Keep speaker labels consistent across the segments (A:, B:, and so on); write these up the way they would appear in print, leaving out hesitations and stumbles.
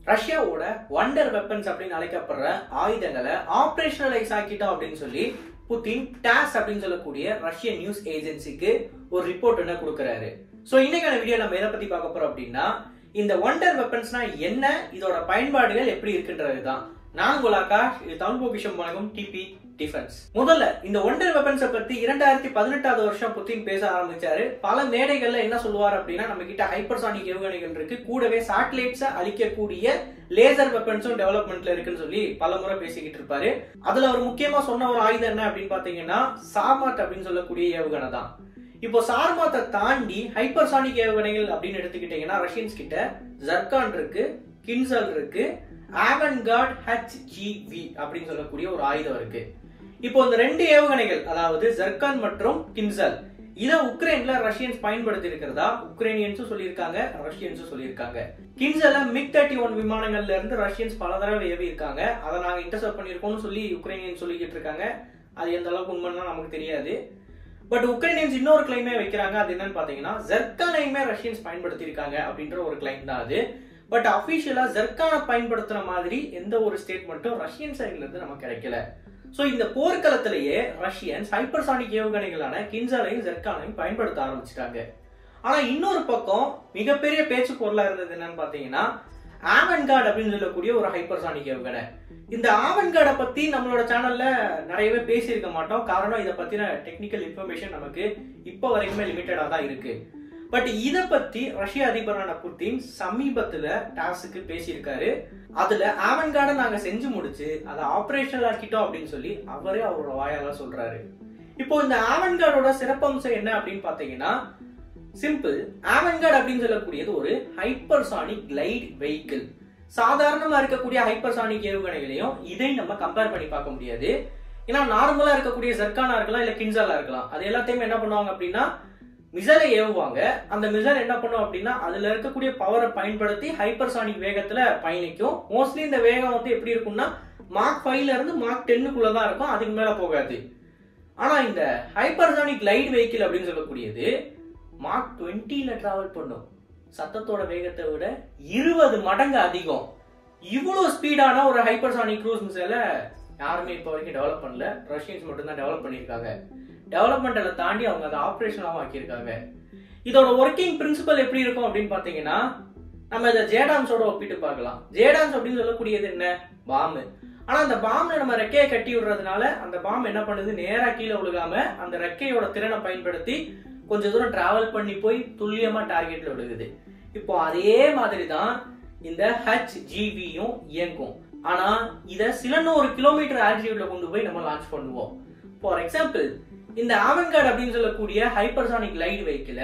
A: ரஷ்யாவோட wonder weapons அப்படின்னு அழைக்கப்படுற ஆயுதங்களை ஆபரேஷனலைஸ் ஆக்கிட்டோம் அப்படின்னு சொல்லி புதின் டாஸ் அப்படின்னு சொல்லக்கூடிய ரஷ்ய நியூஸ் ஏஜென்சிக்கு ஒரு ரிப்போர்ட் என்ன கொடுக்கறாரு. சோ இன்னைக்கான வீடியோ நம்ம எதை பத்தி பார்க்க போறோம் அப்படின்னா, இந்த வண்டர் வெப்பன்ஸ்னா என்ன, இதோட பயன்பாடுகள் எப்படி இருக்குன்றதுதான். நான் உங்கள் ஆகாஷ், இது தமிழ் பொக்கிஷம் வழங்கும் டிபி டிஃபென்ஸ். முதல்ல இந்த வண்டர் வெப்பன்ஸை பத்தி 2018 வருஷம் புதின் பேச ஆரம்பிச்சாரு. பல மேடைகள்ல என்ன சொல்லுவார் அப்படின்னா, நம்ம கிட்ட ஹைப்பர்சானிக் ஏவுகணைகள் இருக்கு, கூடவே சேட்டலைட்ஸை அழிக்கக்கூடிய லேசர் வெப்பன்ஸும் டெவலப்மெண்ட்ல இருக்குன்னு சொல்லி பல முறை பேசிக்கிட்டு இருப்பாரு. அதுல அவர் முக்கியமா சொன்ன ஒரு ஆயுதம் என்ன அப்படின்னு பாத்தீங்கன்னா, சார்மாட் அப்படின்னு சொல்லக்கூடிய ஏவுகணை தான். இப்போ சார்மாத்தை தாண்டி ஹைப்பர்சானிக் ஏவுகணைகள் அப்படின்னு எடுத்துக்கிட்டீங்கன்னா, ரஷ்யன்ஸ் கிட்ட ஜர்கான் இருக்கு, கின்சல் இருக்கு, ஆவன்கார்ட் HGV அப்படின்னு சொல்லக்கூடிய ஒரு ஆயுதம் இருக்கு. இப்போ இந்த ரெண்டு ஏவுகணைகள், அதாவது ஜர்கான் மற்றும் கின்சல், இதை உக்ரைன்ல ரஷ்யன்ஸ் பயன்படுத்தி இருக்கிறதா உக்ரைனியன்ஸும் சொல்லியிருக்காங்க, ரஷ்யன்ஸும் சொல்லியிருக்காங்க. கின்சல MiG-31 விமானங்கள்ல இருந்து ரஷ்யன்ஸ் பல தடவை ஏவி இருக்காங்க. அதை நாங்க இன்டர்செப்ட் பண்ணிருக்கோம்னு சொல்லி உக்ரைனியன் சொல்லிக்கிட்டு இருக்காங்க. அது எந்த அளவுக்கு உண்மைன்னா நமக்கு தெரியாது. பட் உக்ரைனியன்ஸ் இன்னொரு கிளைமே வைக்கிறாங்க. அது என்னன்னு பாத்தீங்கன்னா, ஜர்கானையுமே ரஷ்யன்ஸ் பயன்படுத்தி இருக்காங்க அப்படின்ற ஒரு கிளைம் தான் அது. பட் அபிஷியலா ஜர்கானை பயன்படுத்துற மாதிரி எந்த ஒரு ஸ்டேட்மெண்ட்டும் ரஷ்யன் சைட்ல இருந்து நமக்கு கிடைக்கல. சோ இந்த போர்க்களத்திலேயே ரஷ்யன்ஸ் ஹைப்பர்சானிக் ஏவுகணைகளான கின்சலையும் ஜர்கானையும் பயன்படுத்த ஆரம்பிச்சிட்டாங்க. ஆனா இன்னொரு பக்கம் மிகப்பெரிய பேச்சு பொருளா இருந்தது என்னன்னு பாத்தீங்கன்னா, ஆவன்கார்ட் அப்படின்னு சொல்லக்கூடிய ஒரு ஹைப்பர்சானிக் ஏவுகணை. இந்த ஆவன்கார்டை பத்தி நம்மளோட சேனல்ல நிறையவே பேசியிருக்க மாட்டோம். காரணம், இதை பத்தின டெக்னிக்கல் இன்ஃபர்மேஷன் நமக்கு இப்ப வரைக்குமே லிமிட்டடா தான் இருக்கு. பட் இத பத்தி ரஷ்ய அதிபரான புதின் சமீபத்துல டாஸுக்கு பேசியிருக்காரு. அதுல ஆவன்கார்டை நாங்க செஞ்சு முடிச்சு அதை ஆபரேஷனல் ஆக்கிட்டோம் அப்படின்னு சொல்லி அவரே அவரோட வாயால சொல்றாரு. இப்போ இந்த ஆவன்கார்டோட சிறப்பம்சம் என்ன அப்படின்னு பாத்தீங்கன்னா, சிம்பிள். ஆவன்கார்ட் அப்படின்னு சொல்லக்கூடியது ஒரு ஹைப்பர்சானிக் கிளைட் வெஹிக்கிள். சாதாரணமா இருக்கக்கூடிய ஹைப்பர்சானிக் ஏவுகணைகளையும் இதை நம்ம கம்பேர் பண்ணி பார்க்க முடியாது. ஏன்னா நார்மலா இருக்கக்கூடிய ஜர்கானா இருக்கலாம், இல்ல கின்சலா இருக்கலாம். அது எல்லாத்தையுமே என்ன பண்ணுவாங்க அப்படின்னா, மிசைலை ஏவுவாங்க. அந்த மிசைல் என்ன பண்ணும் அப்படின்னா, அதுல இருக்கக்கூடிய பவரை பயன்படுத்தி ஹைப்பர்சானிக் வேகத்துல பயணிக்கும். மோஸ்ட்லி இந்த வேகம் வந்து எப்படி இருக்கும்னா, மார்க் 5ல இருந்து மார்க் 10க்குள்ளதான் இருக்கும், அதுக்கு மேல போகாது. ஆனா இந்த ஹைப்பர்சானிக் கிளைட் வெஹிக்கிள் அப்படின்னு சொல்லக்கூடியது மார்க் 20ல டிராவல் பண்ணும். சத்தத்தோட வேகத்தை விட 20 மடங்கு அதிகம். இவ்வளவு ஸ்பீடான ஒரு ஹைப்பர்சானிக் க்ரூஸ் மிசைலை யாருமே இப்ப வரைக்கும் டெவலப் பண்ணல. ரஷ்யன்ஸ் மட்டும் தான் டெவலப் பண்ணிருக்காங்க. டெவலப்மெண்ட்ல தாண்டி அவங்க அதை ஆபரேஷனாவும் ஆக்கியிருக்காங்க. இதோட ஒர்க்கிங் பிரின்சிபல் எப்படி இருக்கும் அப்படின்னு பாத்தீங்கன்னா, நம்ம இதை ஜேடான்ஸோட ஒப்பிட்டு பார்க்கலாம். ஜேடான்ஸ் அப்படின்னு சொல்லக்கூடியது என்ன, பாம்பு. ஆனா அந்த பாம்புல நம்ம ரெக்கையை கட்டி விடுறதுனால அந்த பாம்பு என்ன பண்ணுது, நேரா கீழே விழுகாம அந்த ரெக்கையோட திறனை பயன்படுத்தி கொஞ்ச தூரம் டிராவல் பண்ணி போய் துல்லியமா டார்கெட்ல விழுகுது. இப்போ அதே மாதிரிதான் இந்த HGVயும் இயங்கும். ஆனா இத சில 100 கிலோமீட்டர் ஆல்டிடியூட்ல கொண்டு போய் நம்ம லான்ச் பண்ணுவோம். ஃபார் எக்ஸாம்பிள், இந்த ஆவன்கார்ட் அப்படின்னு சொல்லக்கூடிய ஹைப்பர்சானிக் கிளைட் வெஹிக்கிள்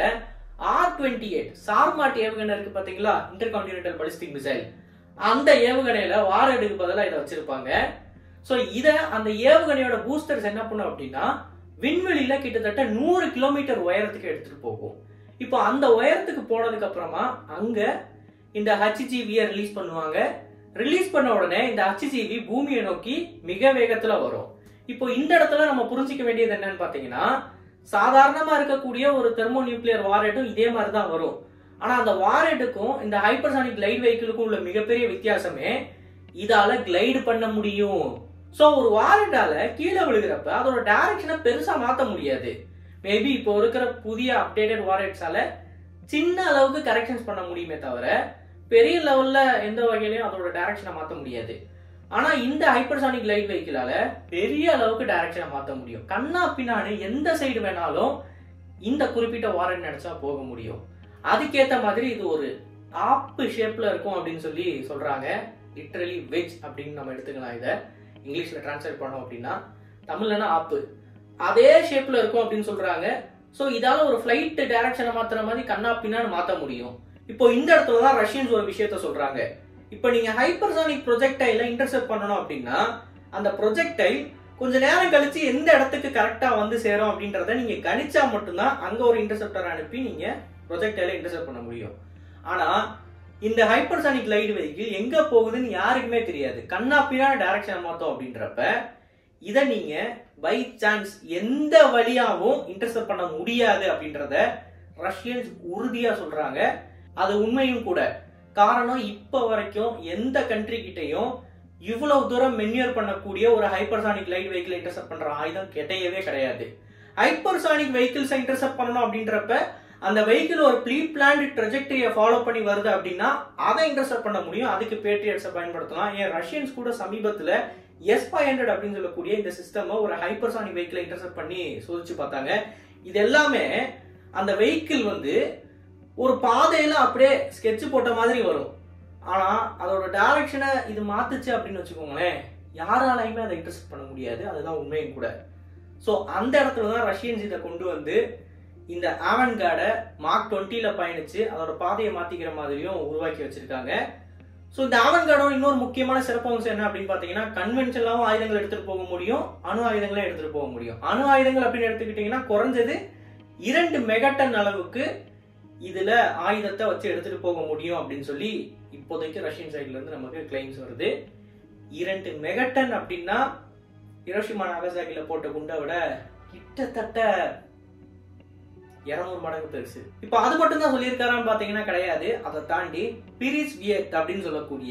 A: R-28 சார்மாட் ஏவுகணை இருக்கு பாத்தீங்களா, இன்டர்கான்டினென்டல் பாலிஸ்டிக் மிசைல், அந்த ஏவுகணையில வாரடுக்கு பதிலா இதை வச்சிருப்பாங்க. சோ இத அந்த ஏவுகணையோட பூஸ்டர்ஸ் என்ன பண்ணும் அப்படின்னா, விண்வெளியில கிட்டத்தட்ட 100 கிலோமீட்டர் உயரத்துக்கு எடுத்துட்டு போகும். இப்போ அந்த உயரத்துக்கு போனதுக்கு அப்புறமா அங்க இந்த HGV ரிலீஸ் பண்ணுவாங்க. ரிலீஸ் பண்ண உடனே இந்த HGV பூமியை நோக்கி மிக வேகத்துல வரும். இப்போ இந்த இடத்துல நம்ம புரிஞ்சிக்க வேண்டியது என்னன்னு பாத்தீங்கன்னா, சாதாரணமா இருக்கக்கூடிய ஒரு தெர்மோ நியூக்ளியர் வார்ஹெட்டும் இதே மாதிரிதான் வரும். ஆனா அந்த வார்ஹெட்டுக்கும் இந்த ஹைப்பர்சானிக் கிளைட் வெஹிக்கிளுக்கும் உள்ள மிகப்பெரிய வித்தியாசமே, இதால கிளைடு பண்ண முடியும். சோ ஒரு வார்ஹெட்டால கீழே விழுகிறப்ப அதோட டைரக்ஷனை பெருசா மாத்த முடியாது. மேபி இப்போ இருக்கிற புதிய அப்டேட்டட் வார்ஹெட்ஸால சின்ன அளவுக்கு கரெக்ஷன்ஸ் பண்ண முடியுமே தவிர பெரிய லெவல்ல எந்த வகையிலையும் அதோட டைரக்ஷனை மாத்த முடியாது. ஆனா இந்த ஹைப்பர்சானிக் கிளைட் வெஹிக்கிளால பெரிய அளவுக்கு டைரக்ஷனை மாத்த முடியும். கண்ணா பின்னாடி எந்த சைடு வேணாலும் இந்த குறிப்பிட்ட வார்ஹெட் நினைச்சா போக முடியும். அதுக்கேத்த மாதிரி இது ஒரு ஆப்பு ஷேப்ல இருக்கும் அப்படின்னு சொல்லி சொல்றாங்க. லிட்டரலி வெஜ் அப்படின்னு நம்ம எடுத்துக்கலாம். இதை இங்கிலீஷ்ல டிரான்ஸ்லேட் பண்ணோம் அப்படின்னா, தமிழ்லனா ஆப்பு, அதே ஷேப்ல இருக்கும் அப்படின்னு சொல்றாங்க. சோ இதால ஒரு பிளைட் டைரக்ஷனை மாத்துற மாதிரி கண்ணா பின்னான்னு மாத்த முடியும். இப்போ இந்த இடத்துலதான் ரஷ்யன்ஸ் ஒரு விஷயத்த சொல்றாங்க. இப்ப நீங்க ஹைப்பர்சானிக் ப்ரொஜெக்டைல இன்டர்செப்ட் பண்ணணும் அப்படின்னா, அந்த ப்ரொஜெக்டைல் கொஞ்ச நேரம் கழிச்சு எந்த இடத்துக்கு கரெக்டா வந்து சேரும் அப்படின்றத நீங்க கணிச்சா மட்டும்தான் அங்க ஒரு இன்டர்செப்டர் அனுப்பி நீங்க ப்ரொஜெக்டைல இன்டர்செப்ட் பண்ண முடியும். ஆனா இந்த ஹைப்பர்சானிக் கிளைட் வெஹிக்கிள் எங்க போகுதுன்னு யாருக்குமே தெரியாது. கண்ணா பின்னா டைரக்ஷன் மாத்தோம் அப்படின்றப்ப இதை நீங்க பை சான்ஸ் எந்த வழியாவும் இன்டர்செப்ட் பண்ண முடியாது அப்படின்றத ரஷ்யன்ஸ் உறுதியா சொல்றாங்க. அது உண்மையும் கூட. காரணம் இப்ப வரைக்கும் எந்த கண்ட்ரி கிட்டையும் இவ்வளவு தூரம் மென்யூர் பண்ணக்கூடிய ஒரு ஹைப்பர்சானிக் லைட் வெஹிக்கிள் இன்டர்செப்ட் பண்ற ஆயுதம் கிடையவே கிடையாது. ஹைப்பர்சானிக் வெஹிக்கிள்ஸ் இன்டர்செப்ட் பண்ணணும் அப்படின்றப்ப அந்த வெஹிக்கிள் ஒரு ப்ரீ பிளான்ட் ட்ரெஜெக்டரியை ஃபாலோ பண்ணி வருது அப்படின்னா அதை இன்டர்செப்ட் பண்ண முடியும். அதுக்கு பேட்ரியட்ஸை பயன்படுத்தலாம். ஏன் ரஷ்யன்ஸ் கூட சமீபத்தில் S-500 அப்படின்னு சொல்லக்கூடிய இந்த சிஸ்டம் ஒரு ஹைப்பர்சானிக் வெஹிக்கிளை இன்டர்செப்ட் பண்ணி சோதிச்சு பார்த்தாங்க. இது எல்லாமே அந்த வெஹிக்கிள் வந்து ஒரு பாதையில அப்படியே ஸ்கெட்ச் போட்ட மாதிரி வரும். ஆனா அதோட டைரக்ஷனை இது மாத்துச்சு அப்படின்னு வச்சுக்கோங்களேன், யாராலையுமே அதை இன்டர்செப்ட் பண்ண முடியாது. அதுதான் உண்மையும் கூட. ஸோ அந்த இடத்துல தான் ரஷ்யன்ஸ் இதை கொண்டு வந்து இந்த ஆவன்கார்டை மார்க் 20ல பயணிச்சு அதோட பாதையை மாத்திக்கிற மாதிரியும் உருவாக்கி வச்சிருக்காங்க. ஸோ இந்த ஆவன்கார்டோட இன்னொரு முக்கியமான சிறப்பம்சம் என்ன அப்படின்னு பாத்தீங்கன்னா, கன்வென்ஷனலாவும் ஆயுதங்கள் எடுத்துட்டு போக முடியும், அணு ஆயுதங்களும் எடுத்துட்டு போக முடியும். அணு ஆயுதங்கள் அப்படின்னு எடுத்துக்கிட்டீங்கன்னா குறைஞ்சது 2 மெகாடன் அளவுக்கு இதுல ஆயுதத்தை வச்சு எடுத்துட்டு போக முடியும் அப்படின்னு சொல்லி இப்போதைக்கு ரஷ்யன் சைட்ல இருந்து நமக்கு கிளைம்ஸ் வருது. 2 மெகாடன் அப்படின்னா ஹிரோஷிமா நாகசாகில போட்ட குண்டை விட கிட்டத்தட்ட 200 மடங்கு பெருசு. இப்ப அது மட்டும் தான் சொல்லியிருக்காரான்னு பாத்தீங்கன்னா கிடையாது. அதை தாண்டி பிரிஸ்வியட் அப்படின்னு சொல்லக்கூடிய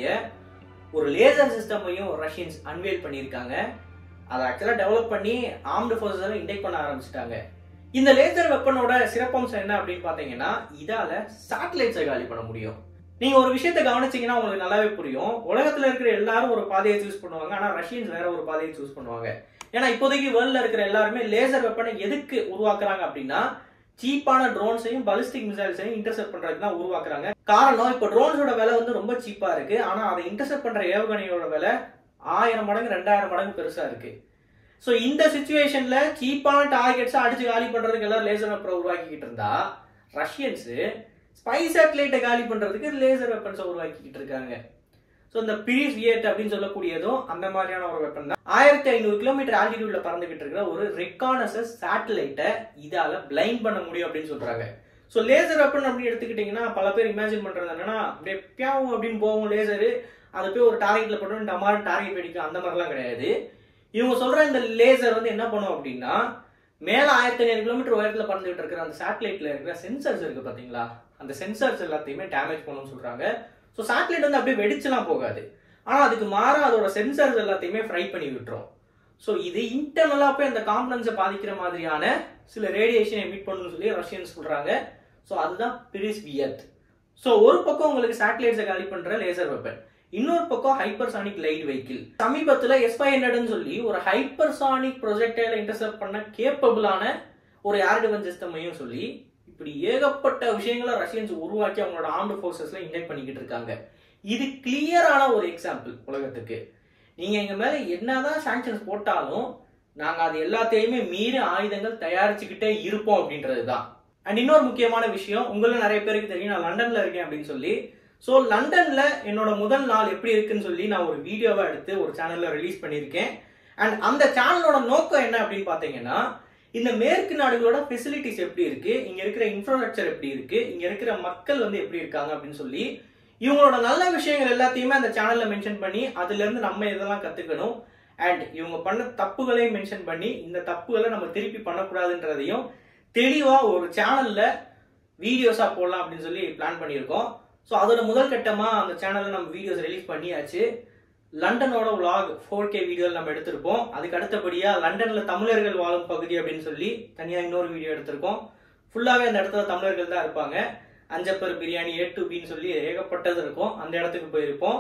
A: ஒரு லேசர் சிஸ்டமையும் ரஷ்யன்ஸ் அன்வேல் பண்ணியிருக்காங்க. அதை ஆக்சுவலா டெவலப் பண்ணி ஆர்ம்டு ஃபோர்ஸஸ் இன்டெக்ட் பண்ண ஆரம்பிச்சிட்டாங்க. இந்த லேசர் வெப்பனோட சிறப்பம்சம் என்ன அப்படின்னு பாத்தீங்கன்னா, இதால சேட்டலைட்ஸை காலி பண்ண முடியும். நீங்க ஒரு விஷயத்தை கவனிச்சீங்கன்னா உங்களுக்கு நல்லாவே புரியும். உலகத்துல இருக்கிற எல்லாரும் ஒரு பாதையை சூஸ் பண்ணுவாங்க, ஆனா ரஷ்யன்ஸ் வேற ஒரு பாதையை சூஸ் பண்ணுவாங்க. ஏன்னா இப்போதைக்கு வேர்ல்ட்ல இருக்கிற எல்லாருமே லேசர் வெப்பனை எதுக்கு உருவாக்குறாங்க அப்படின்னா, சீப்பான ட்ரோன்ஸையும் பாலிஸ்டிக் மிசைல்ஸையும் இன்டர்செப்ட் பண்றதுக்கு தான் உருவாக்குறாங்க. காரணம், இப்ப ட்ரோன்ஸோட விலை வந்து ரொம்ப சீப்பா இருக்கு, ஆனா அதை இன்டர்செப்ட் பண்ற ஏவுகணையோட விலை 1000 மடங்கு 2000 மடங்கு பெருசா இருக்கு. சோ இந்த சிச்சுவேஷன்ல சீப்பான டார்கெட்ஸ் அடிச்சு காலி பண்றதுக்கு எல்லாம் லேசர் வெப்பனை உருவாக்கிக்கிட்டு இருந்தா, ரஷ்யன்ஸ் ஸ்பை சேட்டலைட்டை காலி பண்றதுக்கு லேசர் வெப்பன்ஸை உருவாக்கிக்கிட்டு இருக்காங்க. ஸோ இந்த பிரிஸ்வியட் அப்படின்னு சொல்லக்கூடியதும் அந்த மாதிரியான ஒரு வெப்பன் தான். 1500 கிலோமீட்டர் ஆல்டிடியூட்ல பறந்துகிட்டு இருக்கிற ஒரு ரெக்கானசன்ஸ் சேட்டலைட்டை இதால பிளைண்ட் பண்ண முடியும் அப்படின்னு சொல்றாங்க. ஸோ லேசர் வெப்பன் அப்படின்னு எடுத்துக்கிட்டீங்கன்னா பல பேர் இமேஜின் பண்றது என்னன்னா, அப்படியே பியாவும் அப்படின்னு போகும் லேசரு, அது போய் ஒரு டார்கெட்ல போட்டோம் டமால் டார்கெட் வெடிக்கும், அந்த மாதிரிலாம் கிடையாது. இவங்க சொல்ற இந்த லேசர் வந்து என்ன பண்ணும் அப்படின்னா, மேல 1500 கிலோமீட்டர் உயரத்துல பறந்துகிட்டு இருக்கிற அந்த சேட்டலைட்ல இருக்கிற சென்சர்ஸ் இருக்கு பாத்தீங்களா, அந்த சென்சர்ஸ் எல்லாத்தையுமே டேமேஜ் பண்ணும்னு சொல்றாங்க. ஸோ சேட்டலைட் வந்து அப்படியே வெடிச்சுலாம் போகாது, ஆனா அதுக்கு மாறா அதோட சென்சர்ஸ் எல்லாத்தையுமே ஃப்ரை பண்ணி விட்டுரும். ஸோ இது இன்டர்னலா போய் அந்த காம்பனன்ஸை பாதிக்கிற மாதிரியான சில ரேடியேஷன் எமிட் பண்ணணும்னு சொல்லி ரஷ்யன்ஸ் சொல்றாங்க. ஸோ அதுதான் பிரிஸ்வியட். ஸோ ஒரு பக்கம் உங்களுக்கு சேட்டலைட்ஸை காலி பண்ற லேசர் வெப்பன், இன்னொரு பக்கம் ஹைப்பர்சானிக் லைட் வெஹிக்கிள். சமீபத்துல S-500 சொல்லி ஒரு ஹைப்பர்சானிக் ப்ரொஜெக்டைல இன்டர்செப்ட் பண்ண கேப்பபிளான ஒரு ஏர் டிஃபென்ஸ் சிஸ்டமையும் சொல்லி இப்படி ஏகப்பட்ட விஷயங்களை ரஷ்யன்ஸ் உருவாக்கி அவங்களோட ஆர்ம்டு ஃபோர்ஸஸ்ல இன்ஜெக்ட் பண்ணிக்கிட்டு இருக்காங்க. இது கிளியரான ஒரு எக்ஸாம்பிள் உலகத்துக்கு. நீங்க எங்க மேல என்னதான் சாங்ஷன்ஸ் போட்டாலும் நாங்க அது எல்லாத்தையுமே மீறி ஆயுதங்கள் தயாரிச்சுக்கிட்டே இருப்போம் அப்படின்றதுதான். அண்ட் இன்னொரு முக்கியமான விஷயம், உங்களை நிறைய பேருக்கு தெரியும், நான் லண்டன்ல இருக்கேன் அப்படின்னு சொல்லி. ஸோ லண்டன்ல என்னோட முதல் நாள் எப்படி இருக்குன்னு சொல்லி நான் ஒரு வீடியோவை எடுத்து ஒரு சேனல்ல ரிலீஸ் பண்ணியிருக்கேன். அண்ட் அந்த சேனலோட நோக்கம் என்ன அப்படின்னு பாத்தீங்கன்னா, இந்த மேற்கு நாடுகளோட ஃபெசிலிட்டிஸ் எப்படி இருக்கு, இங்க இருக்கிற இன்ஃப்ராஸ்ட்ரக்சர் எப்படி இருக்கு, இங்க இருக்கிற மக்கள் வந்து எப்படி இருக்காங்க அப்படின்னு சொல்லி இவங்களோட நல்ல விஷயங்கள் எல்லாத்தையுமே அந்த சேனல்ல மென்ஷன் பண்ணி அதுல இருந்து நம்ம இதெல்லாம் கத்துக்கணும். அண்ட் இவங்க பண்ண தப்புகளையும் மென்ஷன் பண்ணி இந்த தப்புகளை நம்ம திருப்பி பண்ணக்கூடாதுன்றதையும் தெளிவா ஒரு சேனல்ல வீடியோஸா போடலாம் அப்படின்னு சொல்லி பிளான் பண்ணியிருக்கோம். ஸோ அதோட முதல் கட்டமா அந்த சேனல்ல நம்ம வீடியோஸ் ரிலீஸ் பண்ணியாச்சு. லண்டனோட vlog 4K வீடியோ நம்ம எடுத்திருப்போம். அதுக்கு அடுத்தபடியா லண்டன்ல தமிழர்கள் வாழும் பகுதி அப்படின்னு சொல்லி தனியா இன்னொரு வீடியோ எடுத்திருக்கோம். ஃபுல்லாவே அந்த இடத்துல தமிழர்கள் தான் இருப்பாங்க. அஞ்சப்பர் பிரியாணி A2Bன்னு சொல்லி ஏகப்பட்டது இருக்கும். அந்த இடத்துக்கு போயிருப்போம்.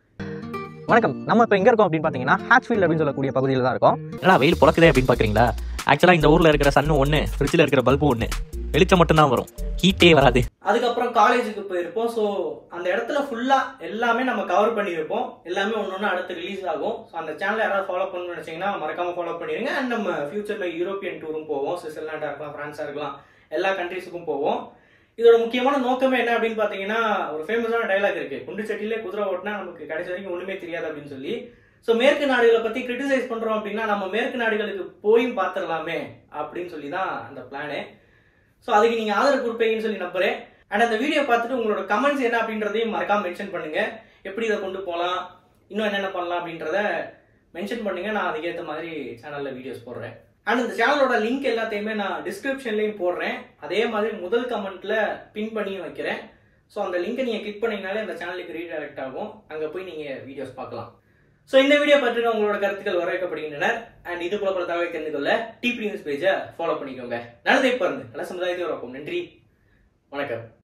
B: வணக்கம், நம்ம இப்போ எங்க இருக்கோம் அப்படின்னு பாத்தீங்கன்னா ஹாட்ச்ஃபீல்ட் அப்படின்னு சொல்லக்கூடிய பகுதியில் தான் இருக்கோம்.
C: என்னடா வெயில் பொழக்குதே அப்படின்னு பாக்குறீங்களா? ஆக்சுவலா இந்த ஊர்ல இருக்கிற சன்னு ஒண்ணு, ஃப்ரிட்ஜ்ல இருக்கிற பல்பு ஒண்ணு, வெளிச்சம் மட்டும் தான் வரும், ஹீட்டே வராது.
A: அதுக்கப்புறம் காலேஜுக்கு போயிருப்போம். ஸோ அந்த இடத்துல ஃபுல்லா எல்லாமே நம்ம கவர் பண்ணியிருப்போம். எல்லாமே ஒன்னொன்னு அடுத்து ரிலீஸ் ஆகும். ஸோ அந்த சேனல் யாராவது ஃபாலோ பண்ணணும்னு நினைச்சீங்கன்னா மறக்காம ஃபாலோ பண்ணிருங்க. அண்ட் நம்ம ஃபியூச்சர்ல யூரோப்பியன் டூரும் போவோம். சுவிட்சர்லாண்டா இருக்கலாம், பிரான்ஸா இருக்கலாம், எல்லா கண்ட்ரீஸுக்கும் போவோம். இதோட முக்கியமான நோக்கமே என்ன அப்படின்னு பாத்தீங்கன்னா, ஒரு ஃபேமஸான டைலாக் இருக்கு, குண்டு சட்டியிலே குதிரை ஓட்டினா நமக்கு கடைசி வரைக்கும் ஒண்ணுமே தெரியாது அப்படின்னு சொல்லி. ஸோ மேற்கு நாடுகளை பத்தி கிரிட்டிசைஸ் பண்றோம் அப்படின்னா நம்ம மேற்கு நாடுகளுக்கு போயும் பார்த்துடலாமே அப்படின்னு சொல்லி தான் அந்த பிளானு. ஸோ அதுக்கு நீங்க ஆதரவு கொடுப்பீங்கன்னு சொல்லி நம்புறேன். அண்ட் அந்த வீடியோ பார்த்துட்டு உங்களோட கமெண்ட்ஸ் என்ன அப்படின்றதையும் மறக்காம மென்ஷன் பண்ணுங்க. எப்படி இதை கொண்டு போகலாம், இன்னும் என்னென்ன பண்ணலாம் அப்படின்றத மென்ஷன் பண்ணுங்க. நான் அதுக்கேற்ற மாதிரி சேனல்ல வீடியோஸ் போடுறேன். அண்ட் இந்த சேனலோட லிங்க் எல்லாத்தையுமே நான் டிஸ்கிரிப்ஷன்லயும் போடுறேன். அதே மாதிரி முதல் கமெண்ட்ல பின் பண்ணியும் வைக்கிறேன். ஸோ அந்த லிங்கை நீங்கள் கிளிக் பண்ணீங்கனாலே அந்த சேனலுக்கு ரீடைரக்ட் ஆகும், அங்கே போய் நீங்கள் வீடியோஸ் பார்க்கலாம். ஸோ இந்த வீடியோ பற்றின உங்களோட கருத்துக்கள் வரவேற்கப்படுகின்றன. அண்ட் இது போல பல தகவலை தெரிந்து கொள்ள டிபி நியூஸ் பேஜை ஃபாலோ பண்ணிக்கோங்க. நல்லதை பாருங்க, நல்ல சமுதாயத்தை உருவாக்கும். நன்றி, வணக்கம்.